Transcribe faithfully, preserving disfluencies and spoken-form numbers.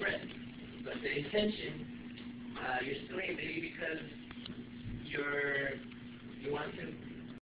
bread. But the intention, uh, you're still maybe because you're, you want to